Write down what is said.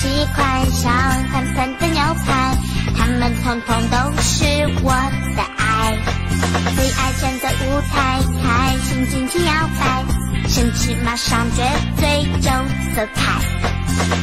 喜欢上韩餐的牛排，它们统统都是我的爱。最爱站在舞台，开心尽情摇摆，甚至马上撅嘴就走开。